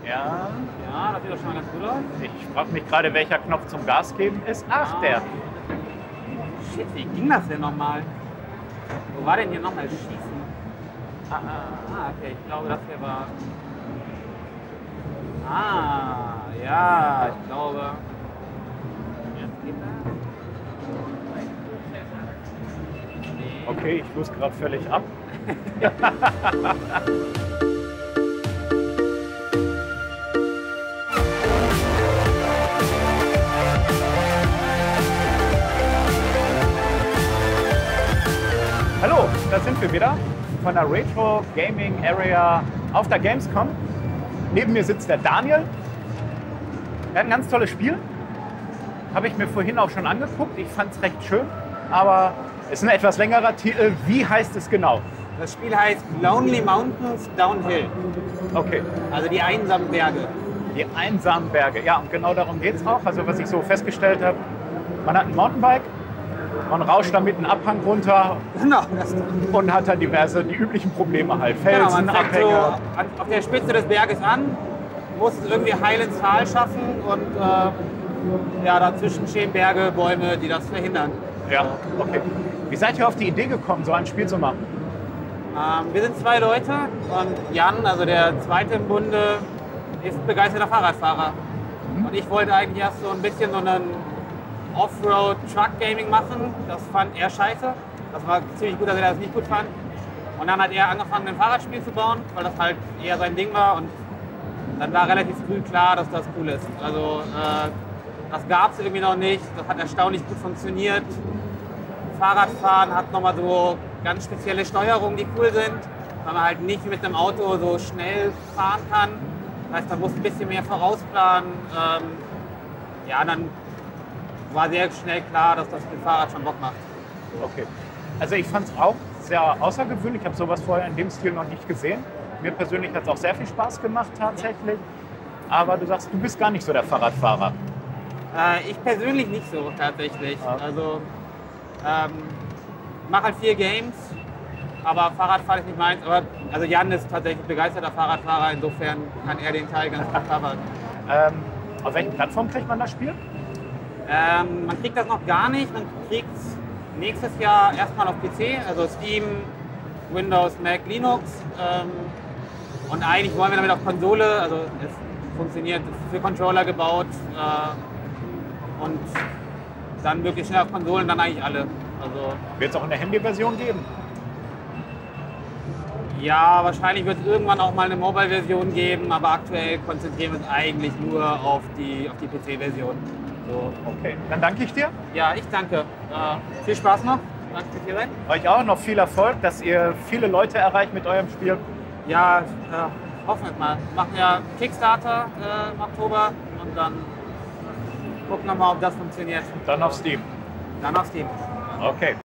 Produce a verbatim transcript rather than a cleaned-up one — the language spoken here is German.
Ja. Ja, das sieht doch schon mal ganz gut aus. Ich frage mich gerade, welcher Knopf zum Gas geben ist. Ach, Ah. der. Shit, wie ging das denn nochmal? Wo war denn hier nochmal Schießen? Ah, ah, ah, okay, ich glaube, das hier war... Ah, ja, ich glaube... Jetzt geht das. Nee. Okay, ich muss gerade völlig ab. Hallo, da sind wir wieder von der Retro Gaming Area auf der Gamescom. Neben mir sitzt der Daniel. Er hat ein ganz tolles Spiel. Habe ich mir vorhin auch schon angeguckt. Ich fand es recht schön, aber es ist ein etwas längerer Titel. Wie heißt es genau? Das Spiel heißt Lonely Mountains Downhill. Okay, Also die einsamen Berge. die einsamen Berge. Ja, und genau darum geht es auch. Also was ich so festgestellt habe, man hat ein Mountainbike, man rauscht da mit einem Abhang runter Genau, das und hat dann diverse, die üblichen Probleme halt. Genau, Felsen, man fängt so Abhänge. an, auf der Spitze des Berges an, muss es irgendwie heil ins Tal schaffen und äh, ja, dazwischen stehen Berge, Bäume, die das verhindern. Ja, okay. Wie seid ihr auf die Idee gekommen, so ein Spiel zu machen? Ähm, wir sind zwei Leute und Jan, also der zweite im Bunde, ist begeisterter Fahrradfahrer. Mhm. Und ich wollte eigentlich erst so ein bisschen so einen Offroad-Truck-Gaming machen. Das fand er scheiße. Das war ziemlich gut, dass er das nicht gut fand. Und dann hat er angefangen, ein Fahrradspiel zu bauen, weil das halt eher sein Ding war. Und dann war relativ früh klar, dass das cool ist. Also äh, das gab es irgendwie noch nicht. Das hat erstaunlich gut funktioniert. Fahrradfahren hat nochmal so ganz spezielle Steuerungen, die cool sind, weil man halt nicht mit einem Auto so schnell fahren kann. Das heißt, man muss ein bisschen mehr vorausplanen. Ähm, ja, dann war sehr schnell klar, dass das mit dem Fahrrad schon Bock macht. Okay. Also ich fand es auch sehr außergewöhnlich. Ich habe sowas vorher in dem Stil noch nicht gesehen. Mir persönlich hat es auch sehr viel Spaß gemacht tatsächlich. Aber du sagst, du bist gar nicht so der Fahrradfahrer. Äh, ich persönlich nicht so tatsächlich. Ja. Also ähm, mache halt vier Games, aber Fahrradfahren ist nicht meins. Aber also Jan ist tatsächlich begeisterter Fahrradfahrer, insofern kann er den Teil ganz gut covern. Ähm, auf welchen Plattformen kriegt man das Spiel? Ähm, man kriegt das noch gar nicht. Man kriegt es nächstes Jahr erstmal auf P C, also Steam, Windows, Mac, Linux. Ähm, und eigentlich wollen wir damit auf Konsole, also es funktioniert für Controller gebaut. Äh, und dann möglichst schnell auf Konsolen, dann eigentlich alle. Also, Wird es auch eine Handy-Version geben? ja, wahrscheinlich wird es irgendwann auch mal eine Mobile-Version geben, aber aktuell konzentrieren wir uns eigentlich nur auf die, auf die P C-Version. So. Okay, dann danke ich dir. Ja, ich danke. Äh, viel Spaß noch. Danke fürs hier sein. Euch auch noch viel Erfolg, dass ihr viele Leute erreicht mit eurem Spiel. Ja, äh, hoffen wir mal. Wir machen ja Kickstarter äh, im Oktober und dann gucken wir mal, ob das funktioniert. Dann auf Steam. Dann auf Steam. Okay.